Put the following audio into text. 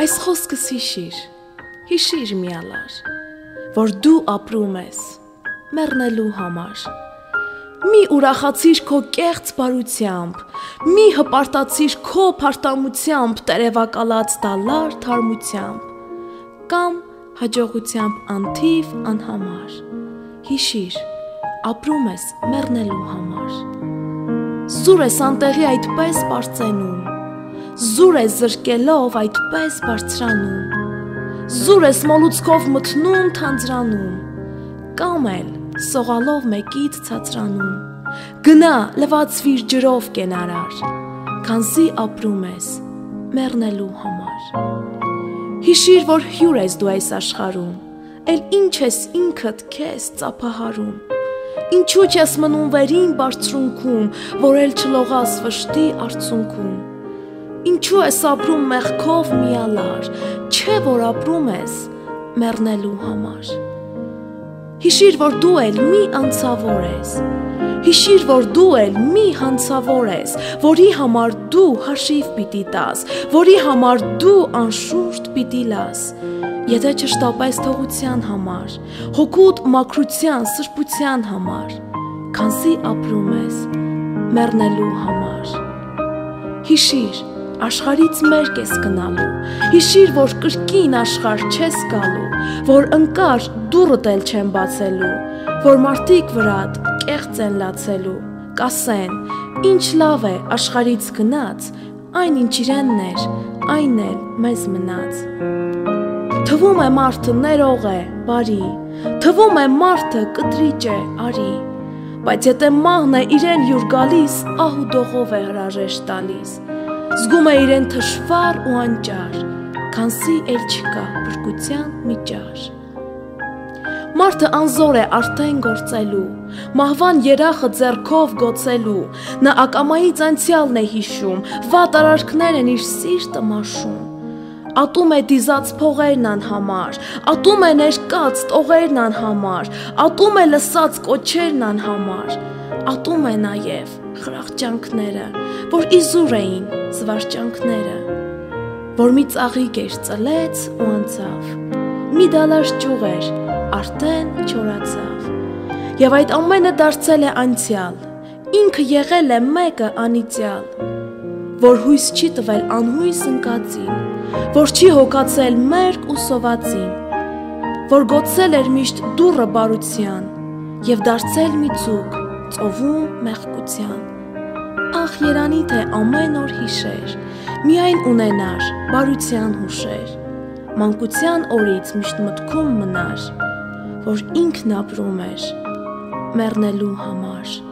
Այս խոսքս հիշիր մի ալար, որ դու ապրում ես մեռնելու համար։ Մի ուրախացիր քո կեղծ բարությամբ, մի հպարտացիր քո փարտամությամբ տերևակալած դալար թարմությամբ, կամ հաջողությամբ անթիվ անհամար։ Հիշիր, ապրում ես մեռնելու համար։ Զուր ես անտեղի այդպես պարծենում, զուր ես զրկելով այդպես բարձրանում, զուր ես մոլուցքով մթնում թանձրանում, կամ էլ սողալով մեկից ցածրանում, գնա լվացվիր ջրով կենարար, քանզի ապրում ես մեռնելու համար։ Հիշիր, որ հյուր ես դու այս աշխարհում, էլ ինչ ես ինքդ քեզ ծափահարում, ինչու չես մնում վերին բարձրունքում, որ էլ չլողաս վշտի արցունքում, ինչու ես ապրում մեղքով միալար, չէ որ ապրում ես մեռնելու համար։ Հիշիր, որ դու էլ մի անցավոր ես, հիշիր, որ դու էլ մի հանցավոր ես, որի համար դու հաշիվ պիտի տաս, որի համար դու անշուշտ պիտի լաս, եթե չշտապես թողության համար, հոգուտ մաքրության, սրբության համար, քանզի ապրում ես մեռնելու համար։ Հիշիր, աշխարհից մերկ ես գնալու, հիշիր, որ կրկին աշխարհ չես գալու, որ ընկար դուռդ էլ չեն բացելու, որ մարդիկ վրատ կեղծ են լացելու, կասեն, ինչ լավ է աշխարհից գնաց, այն ինչ իրենն էր, այն էլ մեզ մնաց։ Թվում է մարդը ներող է, բարի, թվում է մարդը կտրիճ է, արի, բայց եթե մահն է իրեն յուր գալիս, ահու դողով է հրաժեշտ տալիս, զգում է իրեն թշվառ ու անճար, քանզի էլ չկա բրկության միջար։ Մարդը անզոր է արդեն գործելու, մահվան երախը ձեռքով գոցելու, նա ակամայից անցյալն է հիշում, վատ արարքներ են իր սիրտը մաշում, ատում է դիզած փողերն անհամար, ատում է ներկած տողերն անհամար, ատում է լսած կոչերն անհամար, ատում է նաև խրախճանքները, որ իզուր էին զվարճանքները, որ մի ծաղիկ էր ծլեց ու անցավ, մի դալար ճյուղ էր արդեն չորացավ, եւ այդ ամենը դարձել է անցյալ, ինքը եղել է մեկը անիծյալ, որ հույս չի տվել անհույս ընկածին, որ չի հոգացել մերկ ու սովածին, որ գոցել էր միշտ դուռը բարության եւ դարձել մի ծուկ ծովում մեղկության։ Ախ երանի թե ամեն օր հիշեր, միայն ունենար բարության հուշեր, մանկության օրից միշտ մտքում մնար, որ ինքն ապրում էր մեռնելու համար։